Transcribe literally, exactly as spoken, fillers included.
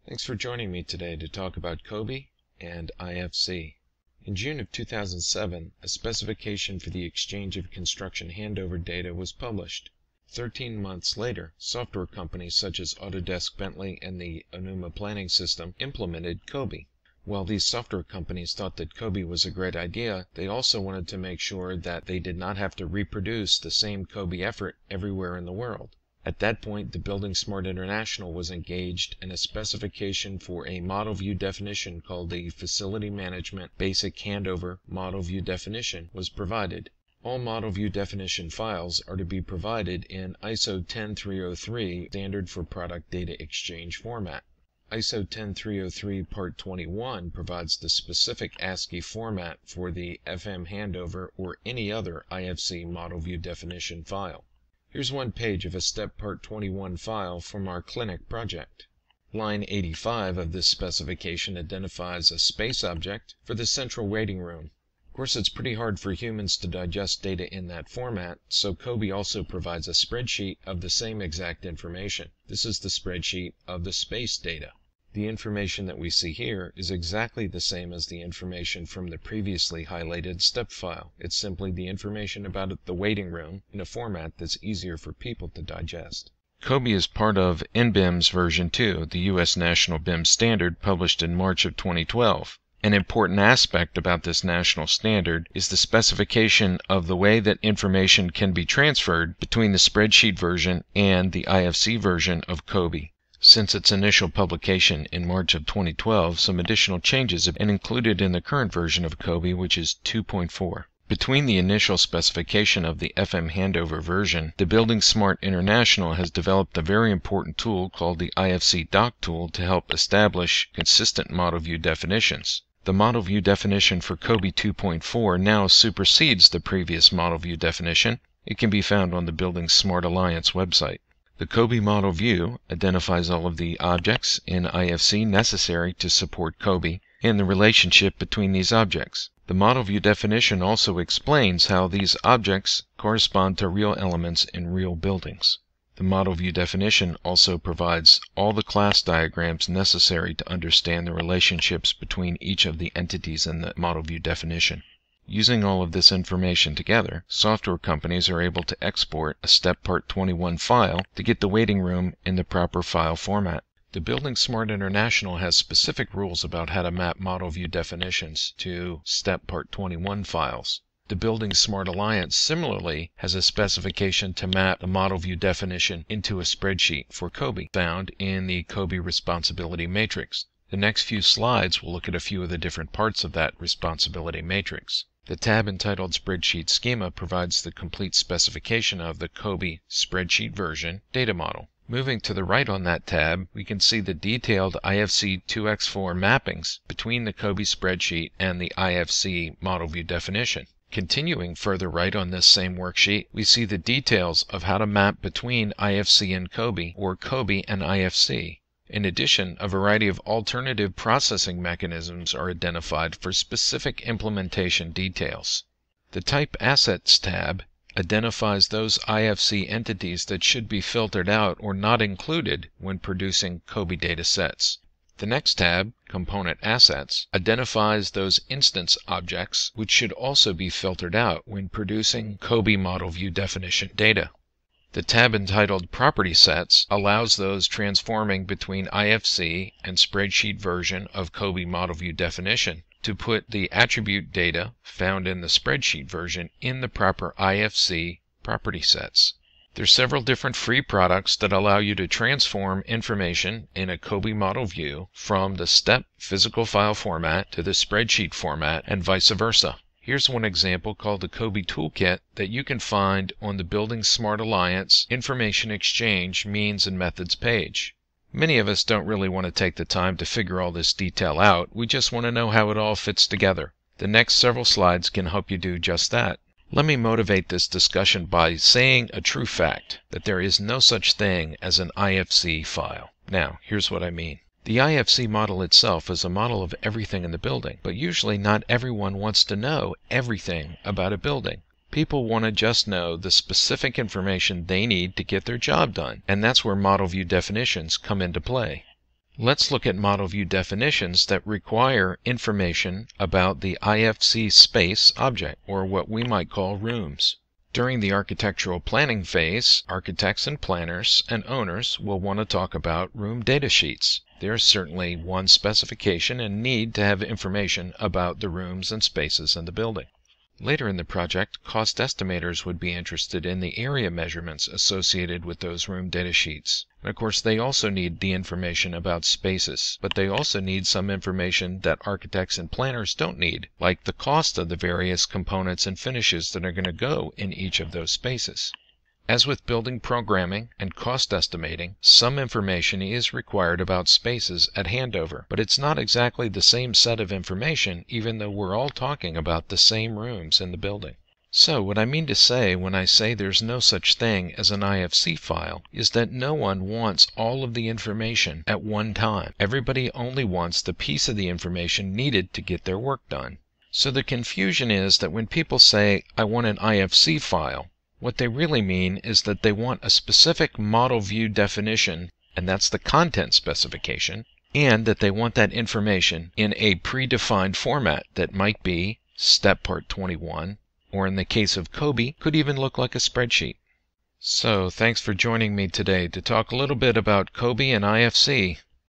Thanks for joining me today to talk about Cobie and I F C. In June of two thousand seven, a specification for the exchange of construction handover data was published. Thirteen months later, software companies such as Autodesk Bentley and the Onuma Planning System implemented Cobie. While these software companies thought that Cobie was a great idea, they also wanted to make sure that they did not have to reproduce the same Cobie effort everywhere in the world. At that point, the Building Smart International was engaged, and a specification for a model view definition called the Facility Management Basic Handover Model View Definition was provided. All model view definition files are to be provided in I S O ten three oh three Standard for Product Data Exchange format. I S O ten three oh three Part twenty-one provides the specific ASCII format for the F M handover or any other I F C model view definition file. Here's one page of a STEP Part twenty-one file from our clinic project. Line eighty-five of this specification identifies a space object for the central waiting room. Of course, it's pretty hard for humans to digest data in that format, so Cobie also provides a spreadsheet of the same exact information. This is the spreadsheet of the space data. The information that we see here is exactly the same as the information from the previously highlighted STEP file. It's simply the information about the waiting room in a format that's easier for people to digest. Cobie is part of N B I M S version two, the U S National B I M S standard published in March of twenty twelve. An important aspect about this national standard is the specification of the way that information can be transferred between the spreadsheet version and the I F C version of Cobie. Since its initial publication in March of twenty twelve, some additional changes have been included in the current version of Cobie, which is two point four. Between the initial specification of the F M handover version, the Building Smart International has developed a very important tool called the I F C doc tool to help establish consistent model view definitions. The model view definition for Cobie two point four now supersedes the previous model view definition. It can be found on the Building Smart Alliance website. The Cobie model view identifies all of the objects in I F C necessary to support Cobie and the relationship between these objects. The model view definition also explains how these objects correspond to real elements in real buildings. The model view definition also provides all the class diagrams necessary to understand the relationships between each of the entities in the model view definition. Using all of this information together, software companies are able to export a STEP Part twenty-one file to get the waiting room in the proper file format. The Building Smart International has specific rules about how to map model view definitions to STEP Part twenty-one files. The Building Smart Alliance similarly has a specification to map the model view definition into a spreadsheet for Cobie, found in the Cobie Responsibility Matrix. The next few slides will look at a few of the different parts of that responsibility matrix. The tab entitled Spreadsheet Schema provides the complete specification of the Cobie spreadsheet version data model. Moving to the right on that tab, we can see the detailed I F C two by four mappings between the Cobie spreadsheet and the I F C model view definition. Continuing further right on this same worksheet, we see the details of how to map between I F C and Cobie, or Cobie and I F C. In addition, a variety of alternative processing mechanisms are identified for specific implementation details. The Type Assets tab identifies those I F C entities that should be filtered out or not included when producing Cobie data sets. The next tab, Component Assets, identifies those instance objects which should also be filtered out when producing Cobie model view definition data. The tab entitled Property Sets allows those transforming between I F C and spreadsheet version of Cobie model view definition to put the attribute data found in the spreadsheet version in the proper I F C property sets. There are several different free products that allow you to transform information in a Cobie model view from the STEP physical file format to the spreadsheet format and vice versa. Here's one example called the Cobie Toolkit that you can find on the Building Smart Alliance Information Exchange Means and Methods page. Many of us don't really want to take the time to figure all this detail out. We just want to know how it all fits together. The next several slides can help you do just that. Let me motivate this discussion by saying a true fact, that there is no such thing as an I F C file. Now, here's what I mean. The I F C model itself is a model of everything in the building, but usually not everyone wants to know everything about a building. People want to just know the specific information they need to get their job done, and that's where model view definitions come into play. Let's look at model view definitions that require information about the I F C space object, or what we might call rooms. During the architectural planning phase, architects and planners and owners will want to talk about room data sheets. There's certainly one specification and need to have information about the rooms and spaces in the building. Later in the project, cost estimators would be interested in the area measurements associated with those room data sheets. And of course, they also need the information about spaces, but they also need some information that architects and planners don't need, like the cost of the various components and finishes that are going to go in each of those spaces. As with building programming and cost estimating, some information is required about spaces at handover, but it's not exactly the same set of information, even though we're all talking about the same rooms in the building. So what I mean to say when I say there's no such thing as an I F C file is that no one wants all of the information at one time. Everybody only wants the piece of the information needed to get their work done. So the confusion is that when people say, I want an I F C file, what they really mean is that they want a specific model view definition, and that's the content specification, and that they want that information in a predefined format that might be Step Part twenty-one, or in the case of Cobie, could even look like a spreadsheet. So, thanks for joining me today to talk a little bit about Cobie and I F C.